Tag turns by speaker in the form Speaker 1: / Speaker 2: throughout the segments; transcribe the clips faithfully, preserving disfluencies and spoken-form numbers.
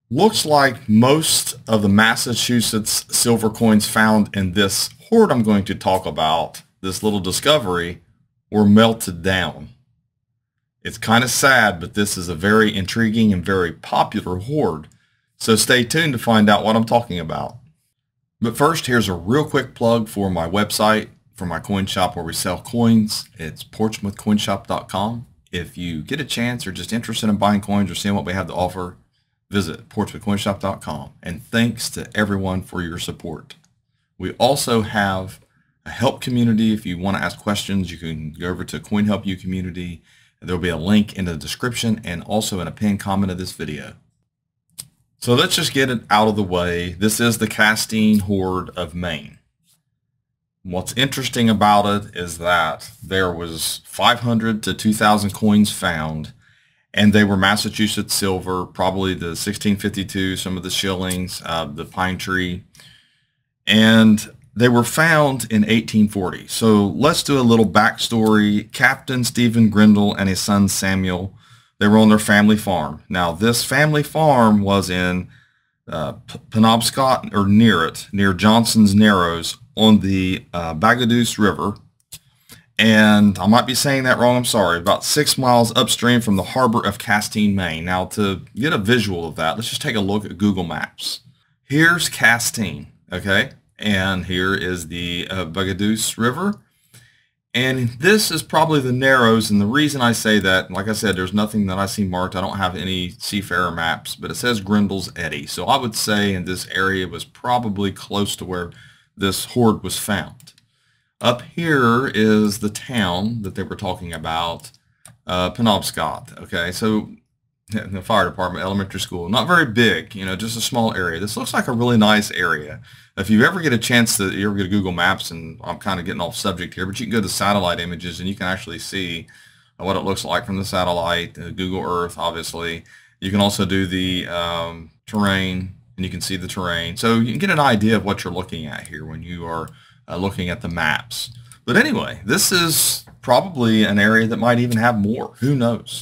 Speaker 1: Looks like most of the Massachusetts silver coins found in this hoard I'm going to talk about, this little discovery, were melted down. It's kind of sad, but this is a very intriguing and very popular hoard. So stay tuned to find out what I'm talking about. But first, here's a real quick plug for my website, for my coin shop where we sell coins. It's portsmouth coin shop dot com. If you get a chance or just interested in buying coins or seeing what we have to offer, visit portsmouth coin shop dot com. And thanks to everyone for your support. We also have a help community. If you want to ask questions, you can go over to Coin Help You community. There'll be a link in the description and also in a pinned comment of this video. So let's just get it out of the way. This is the Castine Hoard of Maine. What's interesting about it is that there was five hundred to two thousand coins found, and they were Massachusetts silver, probably the sixteen fifty-two, some of the shillings, uh, the pine tree, and they were found in eighteen forty. So let's do a little backstory. Captain Stephen Grindle and his son Samuel, they were on their family farm. Now this family farm was in uh, Penobscot, or near it, near Johnson's Narrows on the uh, Bagaduce River. And I might be saying that wrong, I'm sorry, about six miles upstream from the harbor of Castine, Maine. Now to get a visual of that, let's just take a look at Google Maps. Here's Castine, okay? And here is the uh, Bagaduce River. And this is probably the Narrows, and the reason I say that, like I said, there's nothing that I see marked. I don't have any seafarer maps, but it says Grindle's Eddy. So I would say in this area was probably close to where this hoard was found. Up here is the town that they were talking about, uh, Penobscot. Okay, so the fire department, elementary school, not very big, you know, just a small area. This looks like a really nice area. If you ever get a chance to, you ever get to Google Maps, and I'm kind of getting off subject here, but you can go to satellite images and you can actually see what it looks like from the satellite, uh, Google Earth, obviously. You can also do the um, terrain, and you can see the terrain. So you can get an idea of what you're looking at here when you are uh, looking at the maps. But anyway, this is probably an area that might even have more. Who knows?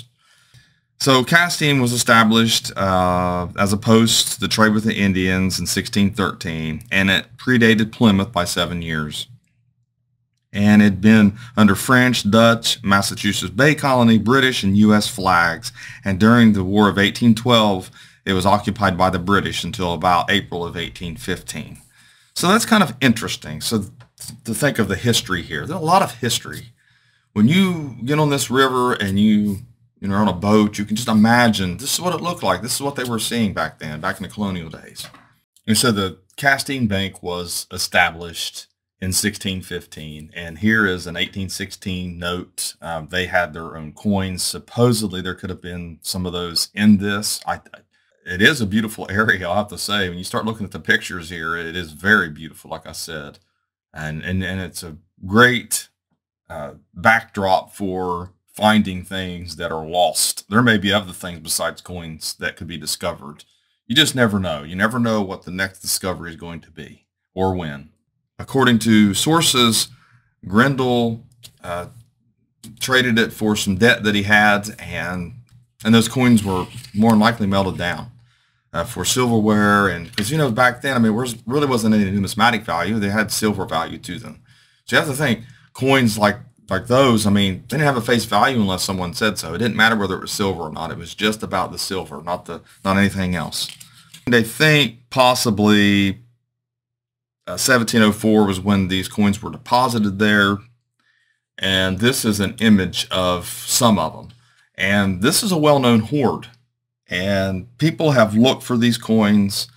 Speaker 1: So Castine was established uh, as a post to the trade with the Indians in sixteen thirteen, and it predated Plymouth by seven years. And it had been under French, Dutch, Massachusetts Bay Colony, British, and U S flags. And during the War of eighteen twelve, it was occupied by the British until about April of eighteen fifteen. So that's kind of interesting. So to think of the history here, there's a lot of history. When you get on this river and you you know, on a boat, you can just imagine this is what it looked like. This is what they were seeing back then, back in the colonial days. And so the Castine Bank was established in sixteen fifteen, and here is an eighteen sixteen note. Um, they had their own coins. Supposedly there could have been some of those in this. I, it is a beautiful area, I'll have to say. When you start looking at the pictures here, it is very beautiful, like I said. And, and, and it's a great uh, backdrop for finding things that are lost. There may be other things besides coins that could be discovered. You just never know. You never know what the next discovery is going to be or when. According to sources, Grindle uh, traded it for some debt that he had, and and those coins were more than likely melted down uh, for silverware. And because, you know, back then, I mean, there really wasn't any numismatic value. They had silver value to them. So you have to think coins like Like those, I mean, they didn't have a face value unless someone said so. It didn't matter whether it was silver or not. It was just about the silver, not the not anything else. They think possibly uh, seventeen oh four was when these coins were deposited there. And this is an image of some of them. And this is a well-known hoard. And people have looked for these coins,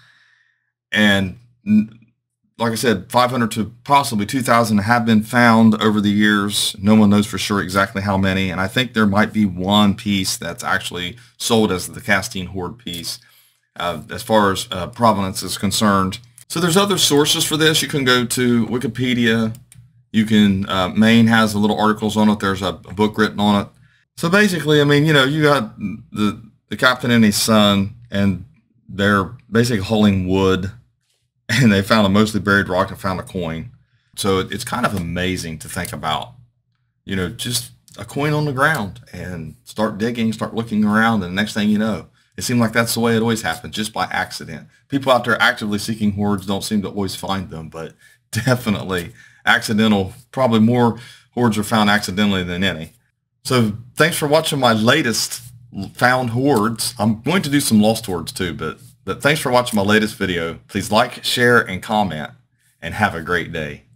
Speaker 1: and like I said, five hundred to possibly two thousand have been found over the years. No one knows for sure exactly how many. And I think there might be one piece that's actually sold as the Castine Hoard piece uh, as far as uh, provenance is concerned. So there's other sources for this. You can go to Wikipedia. You can, uh, Maine has a little articles on it. There's a, a book written on it. So basically, I mean, you know, you got the, the captain and his son, and they're basically hauling wood. And they found a mostly buried rock and found a coin. So it's kind of amazing to think about, you know, just a coin on the ground, and start digging, start looking around, and the next thing you know, It seemed like that's the way it always happens, just by accident. People out there actively seeking hoards don't seem to always find them, but definitely accidental, probably more hoards are found accidentally than any. So thanks for watching my latest found hoards. I'm going to do some lost hoards too, but, but thanks for watching my latest video. Please like, share, and comment, and have a great day.